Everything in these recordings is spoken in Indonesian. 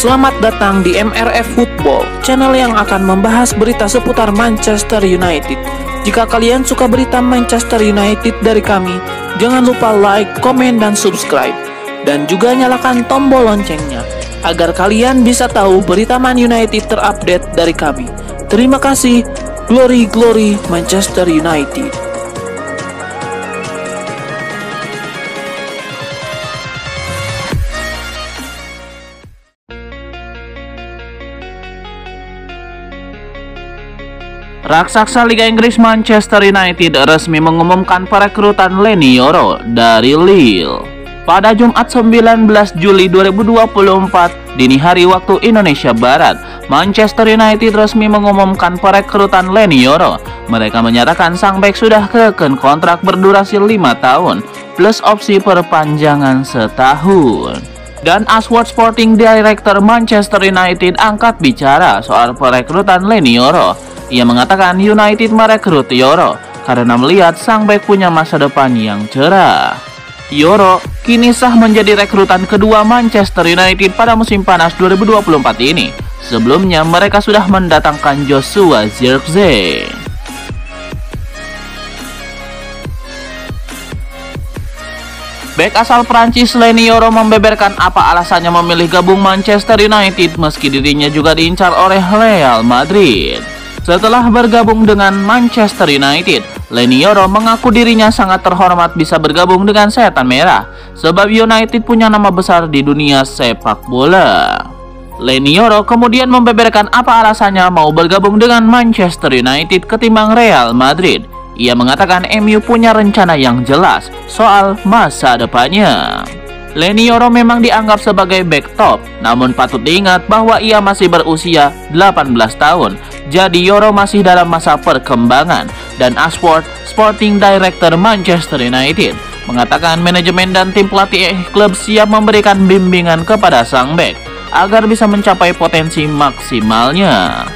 Selamat datang di MRF Football, channel yang akan membahas berita seputar Manchester United. Jika kalian suka berita Manchester United dari kami, jangan lupa like, komen, dan subscribe. Dan juga nyalakan tombol loncengnya, agar kalian bisa tahu berita Man United terupdate dari kami. Terima kasih, Glory Glory Manchester United. Raksasa Liga Inggris Manchester United resmi mengumumkan perekrutan Leny Yoro dari Lille. Pada Jumat 19 Juli 2024 dini hari waktu Indonesia Barat, Manchester United resmi mengumumkan perekrutan Leny Yoro. Mereka menyatakan sang bek sudah kekeh kontrak berdurasi 5 tahun plus opsi perpanjangan setahun. Dan Ashworth Sporting Director Manchester United angkat bicara soal perekrutan Leny Yoro. Ia mengatakan United merekrut Yoro karena melihat sang bek punya masa depan yang cerah. Yoro kini sah menjadi rekrutan kedua Manchester United pada musim panas 2024 ini. Sebelumnya mereka sudah mendatangkan Joshua Zirkzee. Bek asal Prancis Leny Yoro membeberkan apa alasannya memilih gabung Manchester United meski dirinya juga diincar oleh Real Madrid. Setelah bergabung dengan Manchester United, Leny Yoro mengaku dirinya sangat terhormat bisa bergabung dengan Setan Merah, sebab United punya nama besar di dunia sepak bola. Leny Yoro kemudian membeberkan apa alasannya mau bergabung dengan Manchester United ketimbang Real Madrid. Ia mengatakan MU punya rencana yang jelas soal masa depannya. Leny Yoro memang dianggap sebagai bek top, namun patut diingat bahwa ia masih berusia 18 tahun. Jadi Yoro masih dalam masa perkembangan. Dan Ashworth Sporting Director Manchester United mengatakan manajemen dan tim pelatih klub siap memberikan bimbingan kepada sang bek agar bisa mencapai potensi maksimalnya.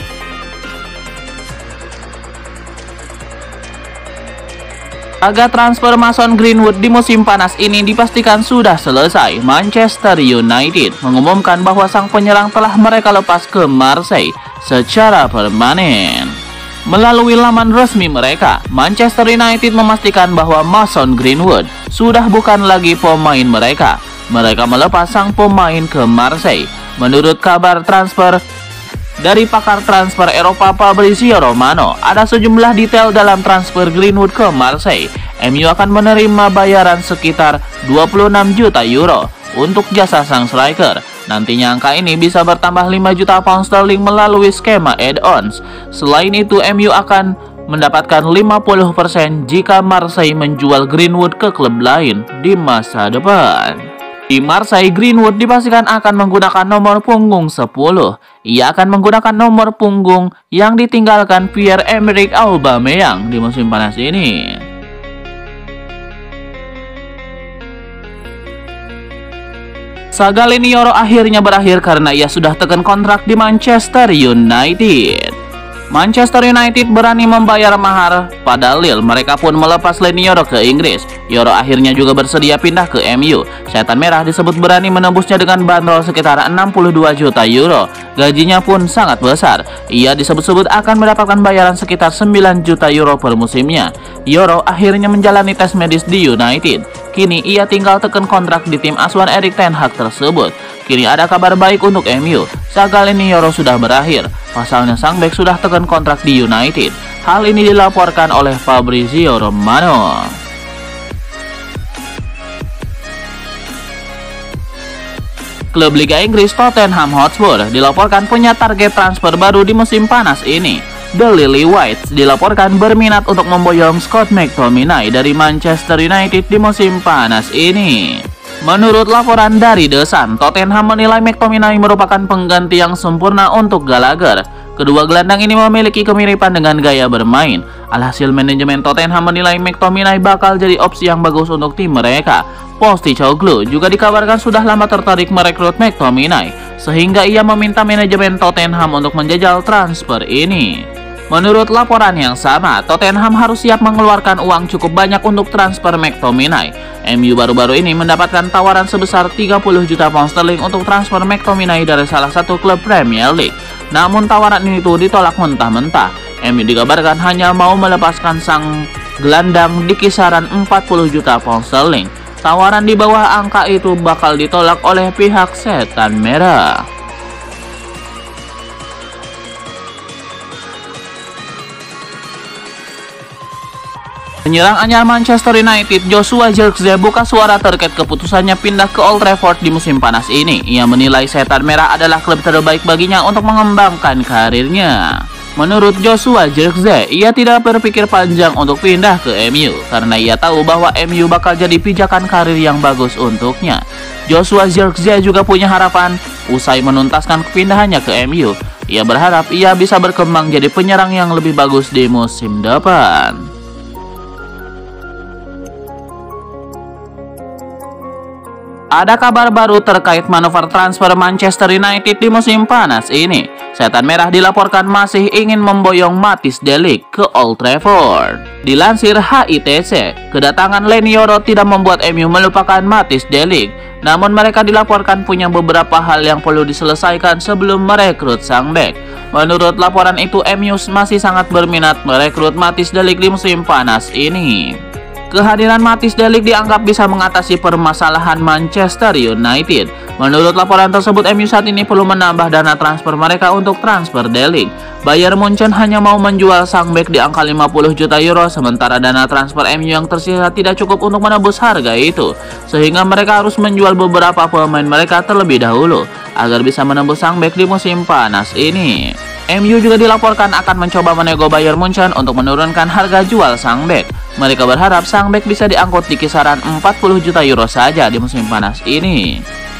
Laga transfer Mason Greenwood di musim panas ini dipastikan sudah selesai. Manchester United mengumumkan bahwa sang penyerang telah mereka lepas ke Marseille secara permanen. Melalui laman resmi mereka, Manchester United memastikan bahwa Mason Greenwood sudah bukan lagi pemain mereka. Mereka melepas sang pemain ke Marseille. Menurut kabar transfer dari pakar transfer Eropa Fabrizio Romano, ada sejumlah detail dalam transfer Greenwood ke Marseille. MU akan menerima bayaran sekitar 26 juta euro untuk jasa sang striker. Nantinya angka ini bisa bertambah 5 juta pound sterling melalui skema add-ons. Selain itu, MU akan mendapatkan 50% jika Marseille menjual Greenwood ke klub lain di masa depan. Di Marseille, Greenwood dipastikan akan menggunakan nomor punggung 10. Ia akan menggunakan nomor punggung yang ditinggalkan Pierre-Emerick Aubameyang di musim panas ini. Saga Leny Yoro akhirnya berakhir karena ia sudah tekan kontrak di Manchester United. Manchester United berani membayar mahar pada Lille. Mereka pun melepas Leny Yoro ke Inggris. Yoro akhirnya juga bersedia pindah ke MU. Setan Merah disebut berani menembusnya dengan bandrol sekitar 62 juta euro. Gajinya pun sangat besar. Ia disebut-sebut akan mendapatkan bayaran sekitar 9 juta euro per musimnya. Yoro akhirnya menjalani tes medis di United. Kini ia tinggal tekan kontrak di tim asuhan Erik ten Hag tersebut. Kini ada kabar baik untuk MU. Saga Leny Yoro sudah berakhir. Pasalnya sang bek sudah tekan kontrak di United. Hal ini dilaporkan oleh Fabrizio Romano. Klub Liga Inggris Tottenham Hotspur dilaporkan punya target transfer baru di musim panas ini. The Lily-Whites dilaporkan berminat untuk memboyong Scott McTominay dari Manchester United di musim panas ini. Menurut laporan dari The Sun, Tottenham menilai McTominay merupakan pengganti yang sempurna untuk Gallagher. Kedua gelandang ini memiliki kemiripan dengan gaya bermain. Alhasil manajemen Tottenham menilai McTominay bakal jadi opsi yang bagus untuk tim mereka. Postecoglou juga dikabarkan sudah lama tertarik merekrut McTominay, sehingga ia meminta manajemen Tottenham untuk menjajal transfer ini. Menurut laporan yang sama, Tottenham harus siap mengeluarkan uang cukup banyak untuk transfer McTominay. MU baru-baru ini mendapatkan tawaran sebesar 30 juta pound sterling untuk transfer McTominay dari salah satu klub Premier League. Namun tawaran itu ditolak mentah-mentah. MU dikabarkan hanya mau melepaskan sang gelandang di kisaran 40 juta pound sterling. Tawaran di bawah angka itu bakal ditolak oleh pihak Setan Merah. Penyerang anyar Manchester United Joshua Zirkzee buka suara terkait keputusannya pindah ke Old Trafford di musim panas ini. Ia menilai Setan Merah adalah klub terbaik baginya untuk mengembangkan karirnya. Menurut Joshua Zirkzee, ia tidak berpikir panjang untuk pindah ke MU karena ia tahu bahwa MU bakal jadi pijakan karir yang bagus untuknya. Joshua Zirkzee juga punya harapan usai menuntaskan kepindahannya ke MU. Ia berharap ia bisa berkembang jadi penyerang yang lebih bagus di musim depan. Ada kabar baru terkait manuver transfer Manchester United di musim panas ini. Setan Merah dilaporkan masih ingin memboyong Matthijs de Ligt ke Old Trafford. Dilansir HITC, kedatangan Leny Yoro tidak membuat MU melupakan Matthijs de Ligt. Namun mereka dilaporkan punya beberapa hal yang perlu diselesaikan sebelum merekrut sang bek. Menurut laporan itu, MU masih sangat berminat merekrut Matthijs de Ligt di musim panas ini. Kehadiran Matthijs de Ligt dianggap bisa mengatasi permasalahan Manchester United. Menurut laporan tersebut, MU saat ini perlu menambah dana transfer mereka untuk transfer de Ligt. Bayern Munchen hanya mau menjual sang bek di angka 50 juta euro, sementara dana transfer MU yang tersisa tidak cukup untuk menebus harga itu. Sehingga mereka harus menjual beberapa pemain mereka terlebih dahulu agar bisa menembus sang bek di musim panas ini. MU juga dilaporkan akan mencoba menego Bayern Munchen untuk menurunkan harga jual sang bek. Mereka berharap sang bek bisa diangkut di kisaran 40 juta euro saja di musim panas ini.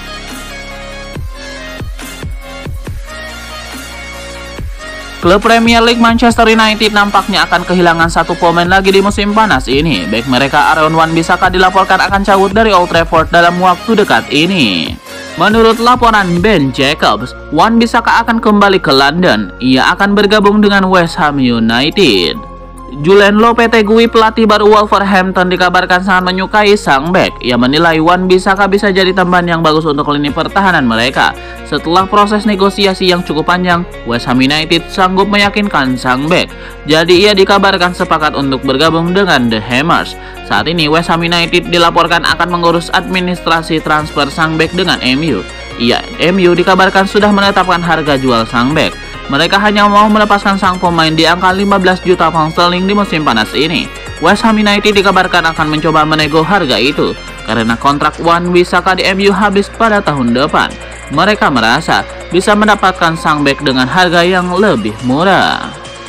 Klub Premier League Manchester United nampaknya akan kehilangan satu pemain lagi di musim panas ini. Bek mereka Aaron Wan-Bissaka dilaporkan akan cabut dari Old Trafford dalam waktu dekat ini. Menurut laporan Ben Jacobs, Wan-Bissaka akan kembali ke London. Ia akan bergabung dengan West Ham United. Julen Lopetegui, pelatih baru Wolverhampton, dikabarkan sangat menyukai sang bek. Ia menilai Wan-Bissaka bisa jadi teman yang bagus untuk lini pertahanan mereka. Setelah proses negosiasi yang cukup panjang, West Ham United sanggup meyakinkan sang bek. Jadi ia dikabarkan sepakat untuk bergabung dengan The Hammers. Saat ini West Ham United dilaporkan akan mengurus administrasi transfer sang bek dengan MU. MU dikabarkan sudah menetapkan harga jual sang bek. Mereka hanya mau melepaskan sang pemain di angka 15 juta pound sterling di musim panas ini. West Ham United dikabarkan akan mencoba menego harga itu karena kontrak Wan-Bissaka di MU habis pada tahun depan. Mereka merasa bisa mendapatkan sang bek dengan harga yang lebih murah.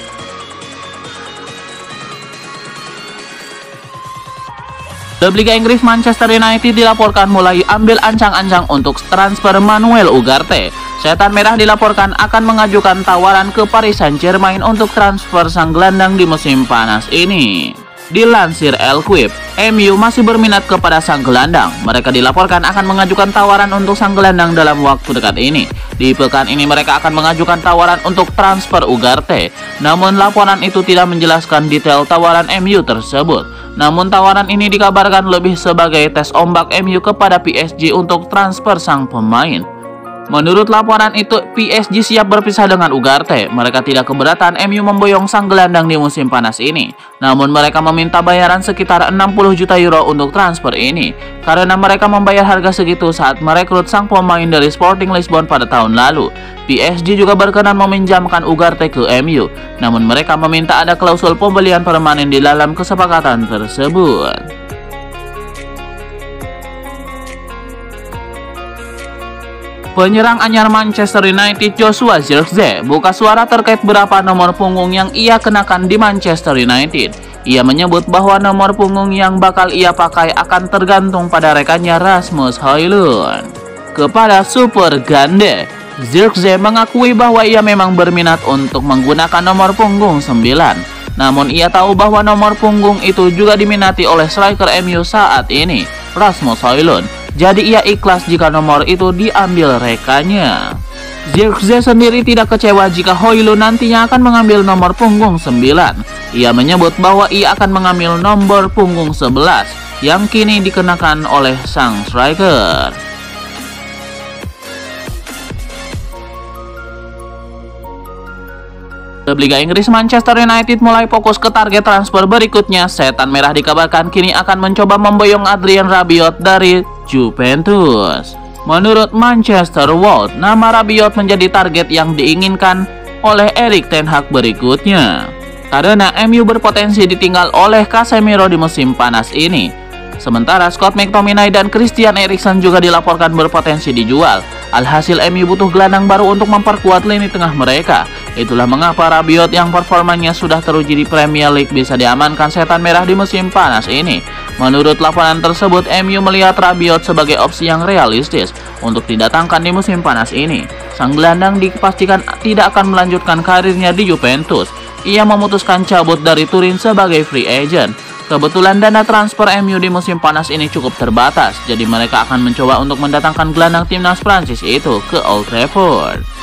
Klub Liga Inggris Manchester United dilaporkan mulai ambil ancang-ancang untuk transfer Manuel Ugarte. Setan Merah dilaporkan akan mengajukan tawaran ke Paris Saint-Germain untuk transfer sang gelandang di musim panas ini. Dilansir L'Equipe, MU masih berminat kepada sang gelandang. Mereka dilaporkan akan mengajukan tawaran untuk sang gelandang dalam waktu dekat ini. Di pekan ini mereka akan mengajukan tawaran untuk transfer Ugarte. Namun laporan itu tidak menjelaskan detail tawaran MU tersebut. Namun tawaran ini dikabarkan lebih sebagai tes ombak MU kepada PSG untuk transfer sang pemain. Menurut laporan itu, PSG siap berpisah dengan Ugarte. Mereka tidak keberatan MU memboyong sang gelandang di musim panas ini. Namun mereka meminta bayaran sekitar 60 juta euro untuk transfer ini, karena mereka membayar harga segitu saat merekrut sang pemain dari Sporting Lisbon pada tahun lalu. PSG juga berkenan meminjamkan Ugarte ke MU, namun mereka meminta ada klausul pembelian permanen di dalam kesepakatan tersebut. Penyerang anyar Manchester United Joshua Zirkzee buka suara terkait berapa nomor punggung yang ia kenakan di Manchester United. Ia menyebut bahwa nomor punggung yang bakal ia pakai akan tergantung pada rekannya Rasmus Højlund. Kepada Super Gande, Zirkzee mengakui bahwa ia memang berminat untuk menggunakan nomor punggung 9. Namun ia tahu bahwa nomor punggung itu juga diminati oleh striker MU saat ini, Rasmus Højlund. Jadi ia ikhlas jika nomor itu diambil rekannya. Zirkzee sendiri tidak kecewa jika Højlund nantinya akan mengambil nomor punggung 9. Ia menyebut bahwa ia akan mengambil nomor punggung 11 yang kini dikenakan oleh sang striker. Klub Liga Inggris Manchester United mulai fokus ke target transfer berikutnya. Setan Merah dikabarkan kini akan mencoba memboyong Adrien Rabiot dari Juventus. Menurut Manchester World, nama Rabiot menjadi target yang diinginkan oleh Erik ten Hag berikutnya, karena MU berpotensi ditinggal oleh Casemiro di musim panas ini. Sementara Scott McTominay dan Christian Eriksen juga dilaporkan berpotensi dijual. Alhasil MU butuh gelandang baru untuk memperkuat lini tengah mereka. Itulah mengapa Rabiot yang performanya sudah teruji di Premier League bisa diamankan Setan Merah di musim panas ini. Menurut laporan tersebut, MU melihat Rabiot sebagai opsi yang realistis untuk didatangkan di musim panas ini. Sang gelandang dipastikan tidak akan melanjutkan karirnya di Juventus. Ia memutuskan cabut dari Turin sebagai free agent. Kebetulan dana transfer MU di musim panas ini cukup terbatas, jadi mereka akan mencoba untuk mendatangkan gelandang timnas Prancis itu ke Old Trafford.